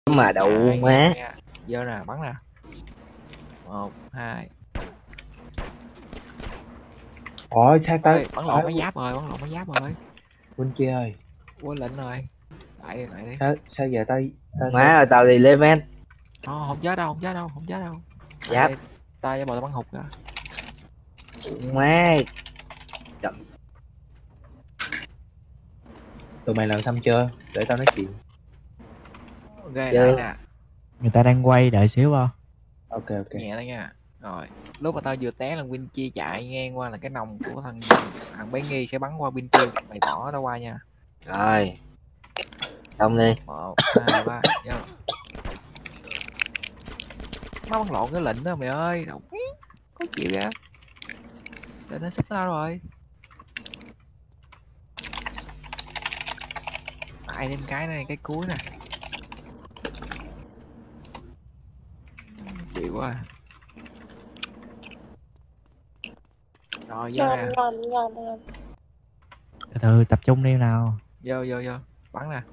mà đậu má. Vô nè, bắn nè. 1, 2. Ôi sao tới Bắn lộn máy giáp rồi, bắn lộn máy giáp rồi. Quân kia ơi, Quên lệnh rồi. Lại đi. sao giờ tao Má ơi tao đi lên men. Không chết đâu, không chết đâu. Giáp. Tao giả bộ tao bắn hụt ra. Má. tụi mày làm xong chưa, để tao nói chuyện. Ok, lại nè. Người ta đang quay, đợi xíu không? Ok Nhẹ thôi nha. Rồi, lúc mà tao vừa té là Win Chi chạy ngang qua là cái nòng của thằng bé Nghi sẽ bắn qua Win Chi. Mày bỏ tao qua nha. Rồi. Xong đi. 1, 2, 3, vô. Má bắn lộn cái lệnh đó mày ơi, đâu có chịu vậy. Để nó xích tao rồi. Tại lên cái này, cái cuối nè. Chịu quá. Rồi vô nè. Từ từ tập trung đi nào. Vô. Bắn nè.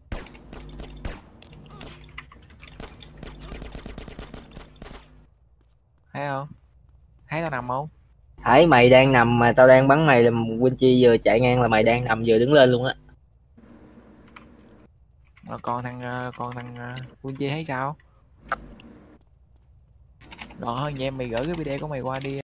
Thấy không? Thấy tao nằm không? Thấy mày đang nằm mà tao đang bắn mày là Win Chi vừa chạy ngang là mày đang nằm vừa đứng lên luôn á. Mà còn thằng Win Chi thấy sao? Rồi thôi anh em mày gửi cái video của mày qua đi.